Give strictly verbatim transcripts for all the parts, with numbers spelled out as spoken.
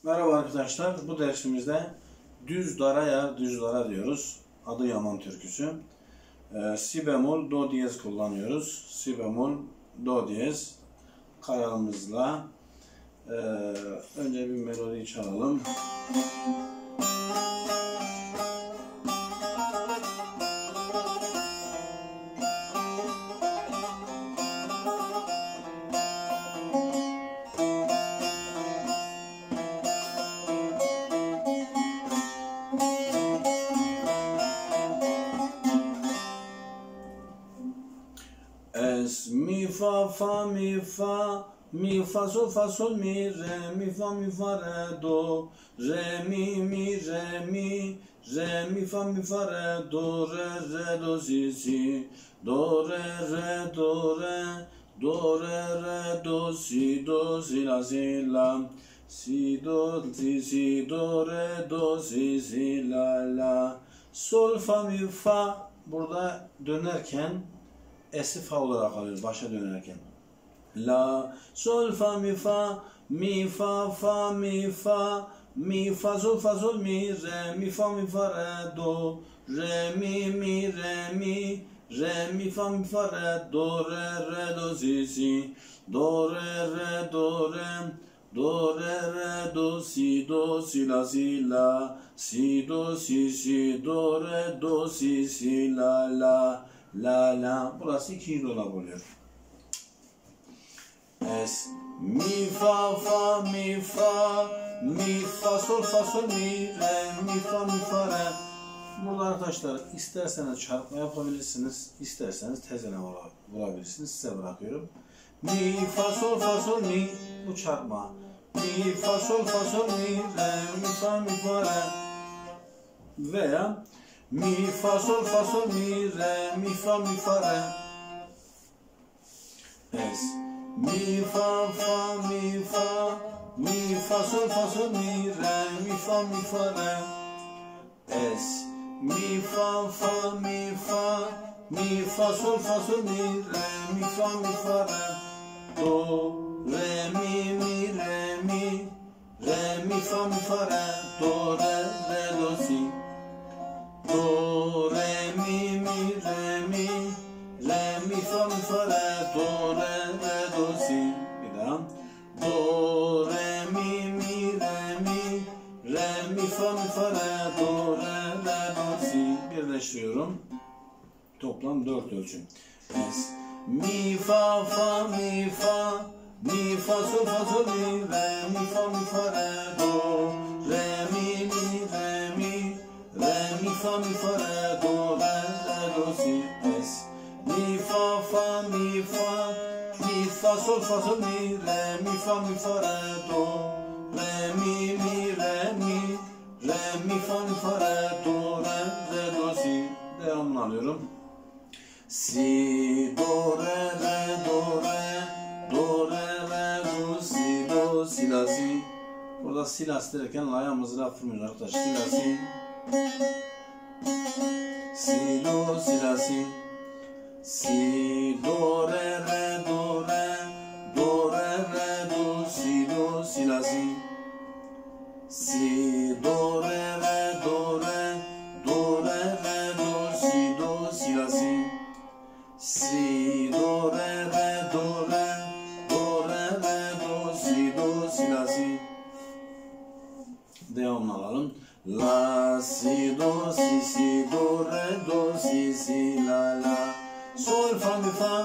Merhaba arkadaşlar, bu dersimizde düz dara yer düz dara diyoruz. Adıyaman türküsü. Ee, si bemol, do diyez kullanıyoruz. Si bemol, do diyez kararımızla. Ee, önce bir melodi çalalım. Es mi fa fa mi fa mi fa sol fa sol mi re mi fa mi fa re do re mi mi re mi re mi fa mi fa re do re re do si si do re re do re do re re do si do si la si la si do si si do re do si si la la sol fa mi fa. Burada dönerken Es'i fa olarak alıyoruz başa dönerken. La, sol, fa, mi, fa, mi, fa, fa, mi, fa, mi, fa, sol, fa, sol, mi, re, mi, fa, mi, fa, re, do, re, mi, mi, re, mi, re, mi, fa, mi, fa, re, do, re, re, do, si, si, do, re, re, do, re, do, re, re, do, si, do, si, la, si, la, si, do, si, si, do, re, do, si, si, la, la, la la. Burası ikinci dolap oluyor. Es mi fa fa mi fa mi fa sol fa sol mi re mi fa mi fa re. Burada arkadaşlar isterseniz çarpma yapabilirsiniz, isterseniz tezene vurabilirsiniz. Size bırakıyorum. Mi fa sol fa sol mi, bu çarpma. Mi fa sol fa sol mi re mi fa mi fa re. Veya mi fa sol fa sol mi re mi fa mi fa re. Es mi fa fa mi fa mi fa sol fa sol mi re mi fa mi fa re. Es mi fa fa mi fa mi fa sol fa sol mi re mi fa mi fa re. Do re mi mi re mi re mi fa mi fa re. Do re re do si. Do, re, mi, mi, re, mi, re, mi, fa, mi, fa, re, do, re, re, do, si. Bir daha. Do, re, mi, mi, re, mi, re, mi, fa, mi, fa, re, do, re, re, do, si. Birleştiriyorum. Toplam dört ölçüm. Es. Mi, fa, fa, mi, fa, mi, fa, sol, fa, sol, mi, re, mi, fa, mi, fa, re, do, re, mi, mi, re, mi, re, mi, fa, mi, fa, re, do, re, re, do, si, es. Mi, fa, fa, mi, fa, mi, fa, sol, fa, sol, mi, re, mi, fa, mi, fa, re, do, re, mi, mi, re, mi, re, mi, fa, mi, fa, re, do, re, re, do, si. Devamını alıyorum. Si, do, re, re, do, re, do, re, re, do, si, do, si, la, si. Burada si, la, si derken la'ya mızrağı fırmıyoruz arkadaşlar. Si, la, si. Si, do, si, la, si. Si, do, re, re, do, re, do, re, re, do, si, do, si, la, si. Si, do, re, re, do, re, do, re, re, do, si, do, si, la, si. Si, do, re, re, do, re, do, re, re, do, si, do, si, la, si. Devamını alalım. La, si, do, si, si, do, re, do, si, si, la, la. Sol, fa, mi, fa.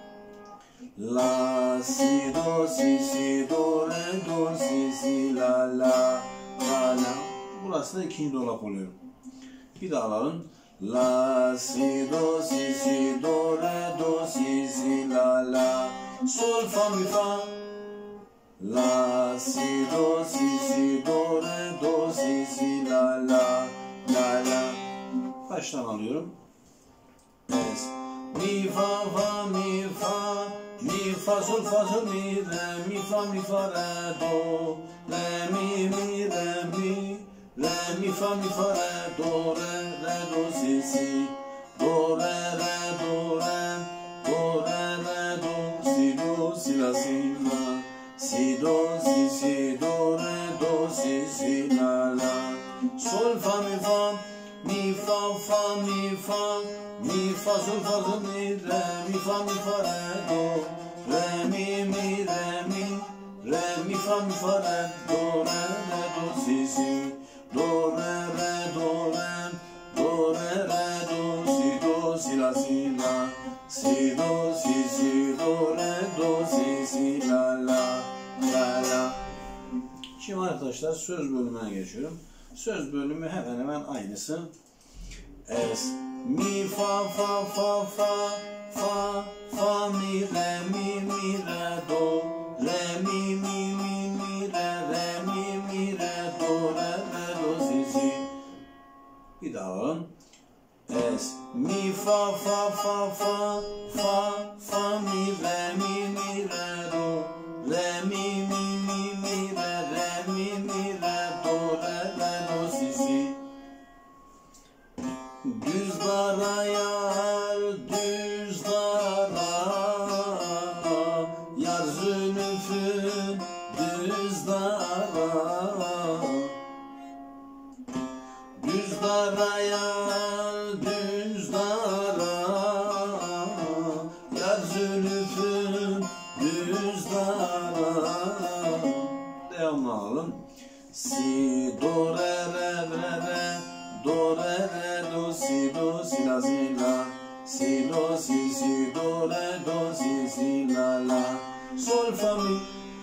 La, si, do, si, si, do, re, do, si, si, la, la, la, la. Burası da ikinci dolap oluyor. Bir daha alalım. La, si, do, si, si, do, re, do, si, si, la, la. Sol, fa, mi, fa. La, si, do, si, si, do, re, do, si, si, la, la, la, la. Baştan alıyorum. Es. Mi, fa, fa, mi, fa, mi, fa, sol, fa, sol, mi, re, mi, fa, mi, fa, re, do, re, mi, mi, re, mi, re, mi, fa, mi, fa, re, do, re, re, do, si, si, do, re, re, do, re, do, re, re, do, si, do, si, la, si, la. Si, do, si, si, do, re, do, si, si la la. Sol fa mi fa, mi fa fa mi fa, mi fa sol fa sol mi re, mi fa mi fa re do, re mi mi re mi, re mi fa mi fa re do, re re do si si, do re re do re, do re re do si do si la si la, si do si si do re do si si la la la la. Şimdi arkadaşlar söz bölümüne geçiyorum. Söz bölümü hemen hemen aynısı. Es, mi fa fa fa fa fa fa mi re mi mi re do, re mi mi mi mi re re mi mi re do, re re do si si. Bir daha alalım. Es, mi fa fa fa fa fa fa mi re mi mi re do, re mi mi mi mi re re mi mi re do, re re do si si. Düz dara yar, düz dara, yar zülfün düz dara. Düz dara yar, düz dara, yar zülfün düz dara. Devamlı alalım. Si do re re re re, do re re do si do si la si la, si do si si do re do si si la la. Sol fa mi,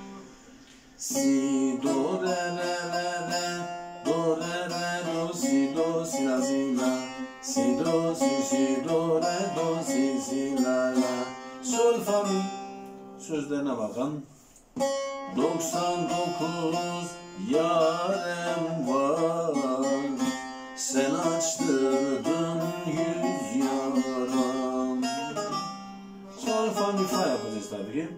si do re re re re, do re re do si do si la si la, si do si si do re do si si la la. Sol fa mi. Sözlerine bakın. doksan dokuz yarem var, sen açtırdın yüz yaram. Sol fa mi fa yapacağız tabii ki.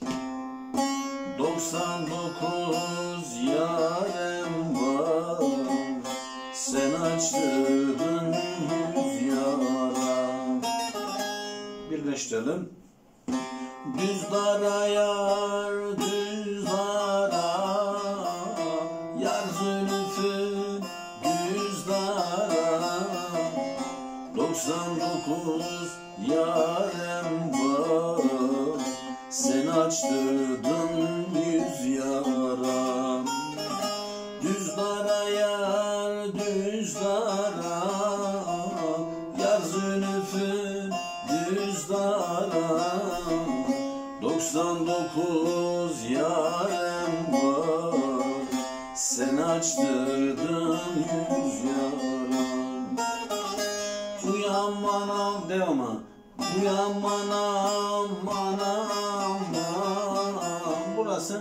doksan dokuz yarem var, sen açtırdın yüz yaram. Birleştirelim. Düz dara yar, düz dara, yar zülfün düz dara. doksan dokuz yarem var, sen açtırdın yüz yaram. Düz dara yar, düz dara, yar zülfün düz dara. doksan dokuz yarem var, sen açtırdın yüz yaram. Uyan manam, devamı. Uyan manam, manam, manam. Burası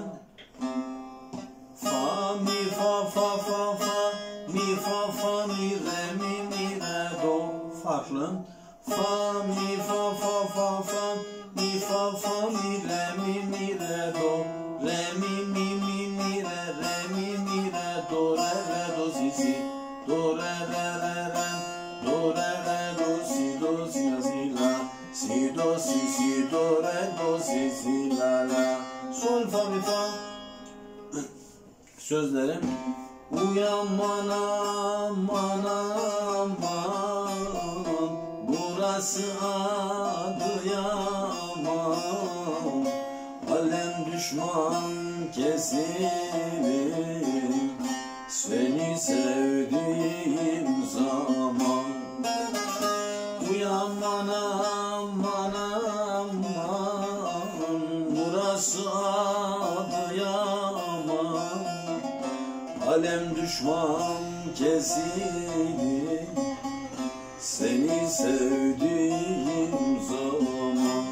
fa mi fa fa fa fa, mi fa fa mi re mi mi re do. Farklı. Fa mi fa fa fa fa, mi fa fa mi re mi mi re do, re mi mi mi mi re re mi mi re do, re re do si si, do re re re re, do re re do si do si la si la, si do si si do re do si si la la. Sol fa mi fa. Sözlerim. Uyan manam manam manam, burası Adıyaman. Alem düşman kesilir, seni sevdiğim zaman. Uyan manam manam manam, burası Adıyaman. Alem düşman kesilir, seni sevdiğim zaman.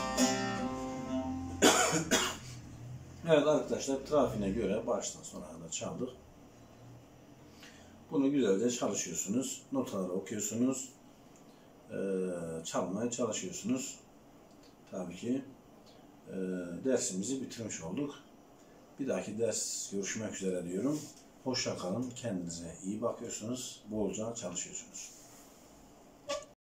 Evet arkadaşlar, trafiğine göre baştan sona kadar çaldık. Bunu güzelce çalışıyorsunuz. Notaları okuyorsunuz. Ee, çalmaya çalışıyorsunuz. Tabii ki e, dersimizi bitirmiş olduk. Bir dahaki ders görüşmek üzere diyorum. Hoşça kalın. Kendinize iyi bakıyorsunuz. Bolca çalışıyorsunuz.